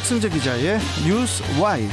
백승재 기자의 뉴스 와이.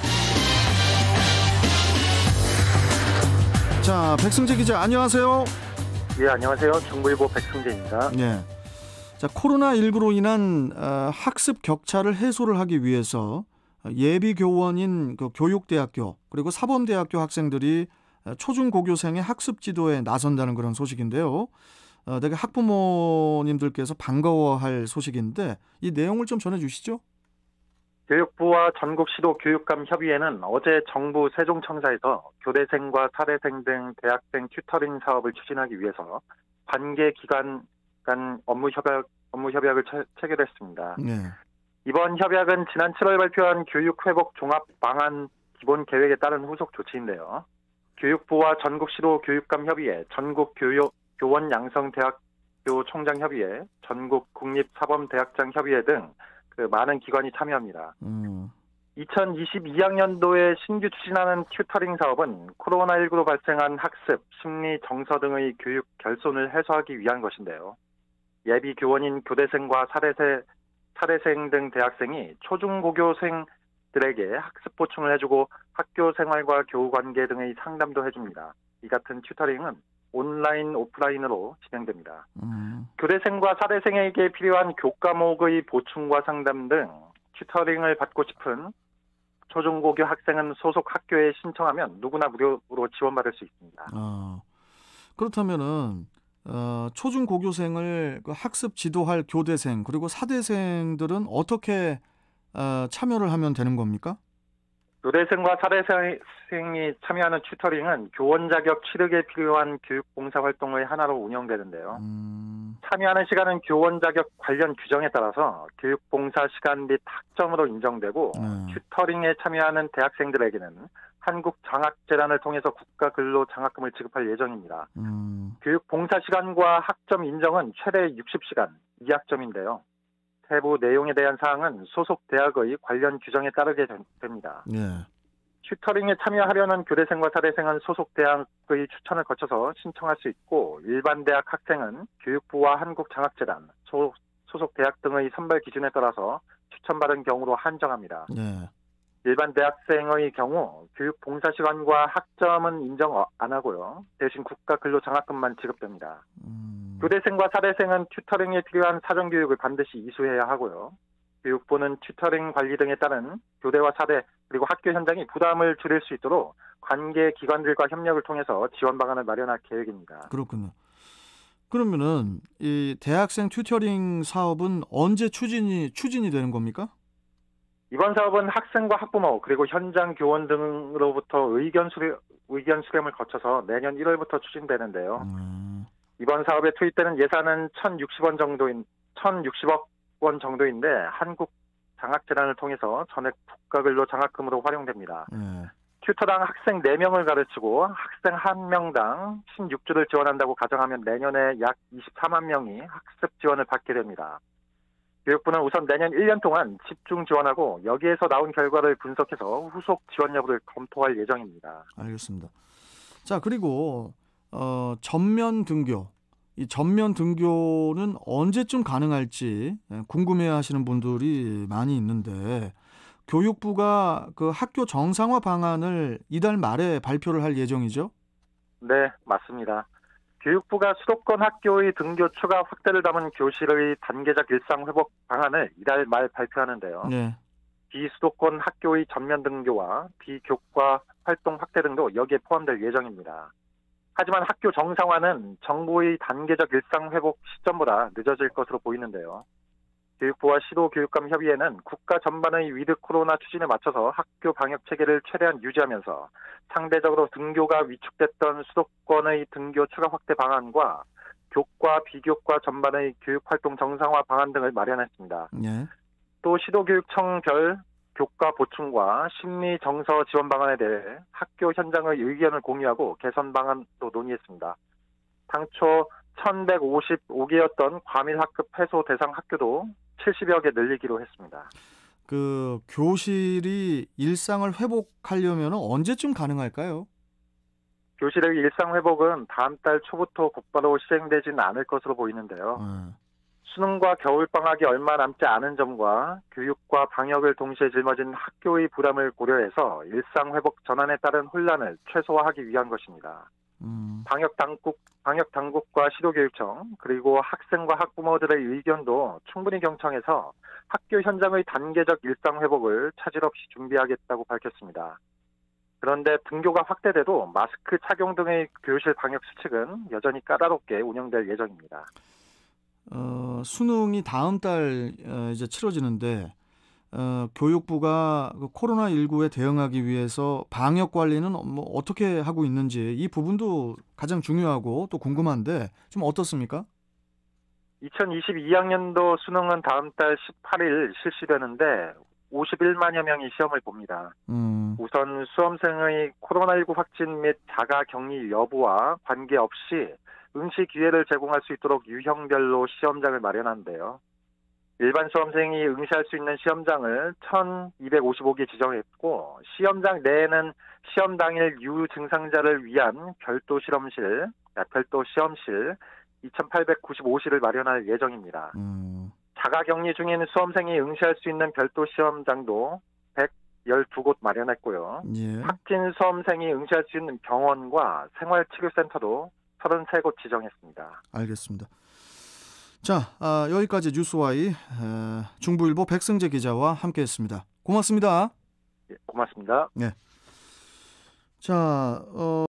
자, 백승재 기자 안녕하세요. 예, 안녕하세요. 정보일보 백승재입니다. 네. 자, 코로나19로 인한 학습 격차를 해소를 하기 위해서 예비 교원인 그 교육대학교 그리고 사범대학교 학생들이 초중고교생의 학습 지도에 나선다는 그런 소식인데요. 되게 학부모님들께서 반가워할 소식인데 이 내용을 좀 전해주시죠. 교육부와 전국시도 교육감 협의회는 어제 정부 세종청사에서 교대생과 사대생 등 대학생 튜터링 사업을 추진하기 위해서 관계 기관 간 업무 협약을 체결했습니다. 네. 이번 협약은 지난 7월 발표한 교육회복 종합 방안 기본 계획에 따른 후속 조치인데요. 교육부와 전국시도 교육감 협의회, 전국교원 양성대학교 총장협의회, 전국 국립사범대학장 협의회 등 그 많은 기관이 참여합니다. 2022학년도에 신규 추진하는 튜터링 사업은 코로나19로 발생한 학습, 심리, 정서 등의 교육 결손을 해소하기 위한 것인데요. 예비 교원인 교대생과 사대생 등 대학생이 초중고교생들에게 학습 보충을 해주고 학교 생활과 교우 관계 등의 상담도 해줍니다. 이 같은 튜터링은 온라인, 오프라인으로 진행됩니다. 교대생과 사대생에게 필요한 교과목의 보충과 상담 등 튜터링을 받고 싶은 초중고교 학생은 소속 학교에 신청하면 누구나 무료로 지원받을 수 있습니다. 그렇다면은 초중고교생을 학습 지도할 교대생 그리고 사대생들은 어떻게 참여를 하면 되는 겁니까? 교대생과 사대생이 참여하는 튜터링은 교원 자격 취득에 필요한 교육봉사 활동의 하나로 운영되는데요. 참여하는 시간은 교원 자격 관련 규정에 따라서 교육봉사 시간 및 학점으로 인정되고 튜터링에 참여하는 대학생들에게는 한국장학재단을 통해서 국가근로장학금을 지급할 예정입니다. 교육봉사 시간과 학점 인정은 최대 60시간, 2학점인데요. 세부 내용에 대한 사항은 소속 대학의 관련 규정에 따르게 됩니다. 네. 튜터링에 참여하려는 교대생과 사대생은 소속 대학의 추천을 거쳐서 신청할 수 있고 일반 대학 학생은 교육부와 한국장학재단, 소속 대학 등의 선발 기준에 따라서 추천받은 경우로 한정합니다. 네. 일반 대학생의 경우 교육 봉사 시간과 학점은 인정 안 하고요. 대신 국가 근로장학금만 지급됩니다. 교대생과 사대생은 튜터링에 필요한 사전교육을 반드시 이수해야 하고요. 교육부는 튜터링 관리 등에 따른 교대와 사대 그리고 학교 현장이 부담을 줄일 수 있도록 관계 기관들과 협력을 통해서 지원 방안을 마련할 계획입니다. 그렇군요. 그러면은 이 대학생 튜터링 사업은 언제 추진이 되는 겁니까? 이번 사업은 학생과 학부모 그리고 현장 교원 등으로부터 의견 수렴을 거쳐서 내년 1월부터 추진되는데요. 이번 사업에 투입되는 예산은 1,060억 원 정도인데 한국장학재단을 통해서 전액 국가근로장학금으로 활용됩니다. 튜터당 학생 4명을 가르치고 학생 1명당 16주를 지원한다고 가정하면 내년에 약 24만 명이 학습 지원을 받게 됩니다. 교육부는 우선 내년 1년 동안 집중 지원하고 여기에서 나온 결과를 분석해서 후속 지원 여부를 검토할 예정입니다. 알겠습니다. 자, 그리고 전면 등교. 이 전면 등교는 언제쯤 가능할지 궁금해하시는 분들이 많이 있는데 교육부가 그 학교 정상화 방안을 이달 말에 발표를 할 예정이죠? 네, 맞습니다. 교육부가 수도권 학교의 등교 추가 확대를 담은 교실의 단계적 일상 회복 방안을 이달 말 발표하는데요. 네. 비수도권 학교의 전면 등교와 비교과 활동 확대 등도 여기에 포함될 예정입니다. 하지만 학교 정상화는 정부의 단계적 일상 회복 시점보다 늦어질 것으로 보이는데요. 교육부와 시도교육감 협의회는 국가 전반의 위드 코로나 추진에 맞춰서 학교 방역 체계를 최대한 유지하면서 상대적으로 등교가 위축됐던 수도권의 등교 추가 확대 방안과 교과, 비교과 전반의 교육활동 정상화 방안 등을 마련했습니다. 네. 또 시도교육청별 교과 보충과 심리 정서 지원 방안에 대해 학교 현장의 의견을 공유하고 개선 방안도 논의했습니다. 당초 1,155개였던 과밀 학급 해소 대상 학교도 70여 개 늘리기로 했습니다. 그 교실이 일상을 회복하려면 언제쯤 가능할까요? 교실의 일상 회복은 다음 달 초부터 곧바로 시행되지는 않을 것으로 보이는데요. 수능과 겨울방학이 얼마 남지 않은 점과 교육과 방역을 동시에 짊어진 학교의 부담을 고려해서 일상 회복 전환에 따른 혼란을 최소화하기 위한 것입니다. 방역 당국과 시도교육청 그리고 학생과 학부모들의 의견도 충분히 경청해서 학교 현장의 단계적 일상 회복을 차질 없이 준비하겠다고 밝혔습니다. 그런데 등교가 확대돼도 마스크 착용 등의 교실 방역 수칙은 여전히 까다롭게 운영될 예정입니다. 수능이 다음 달 이제 치러지는데 교육부가 그 코로나19에 대응하기 위해서 방역 관리는 뭐 어떻게 하고 있는지 이 부분도 가장 중요하고 또 궁금한데 좀 어떻습니까? 2022학년도 수능은 다음 달 18일 실시되는데 51만여 명이 시험을 봅니다. 우선 수험생의 코로나19 확진 및 자가 격리 여부와 관계없이 응시 기회를 제공할 수 있도록 유형별로 시험장을 마련한대요. 일반 수험생이 응시할 수 있는 시험장을 1,255개 지정했고 시험장 내에는 시험 당일 유증상자를 위한 별도 시험실 2,895실을 마련할 예정입니다. 자가격리 중인 수험생이 응시할 수 있는 별도 시험장도 112곳 마련했고요. 예. 확진 수험생이 응시할 수 있는 병원과 생활치료센터도 33곳 지정했습니다. 알겠습니다. 자, 여기까지 뉴스와이 중부일보 백승재 기자와 함께했습니다. 고맙습니다. 예, 고맙습니다. 네. 자,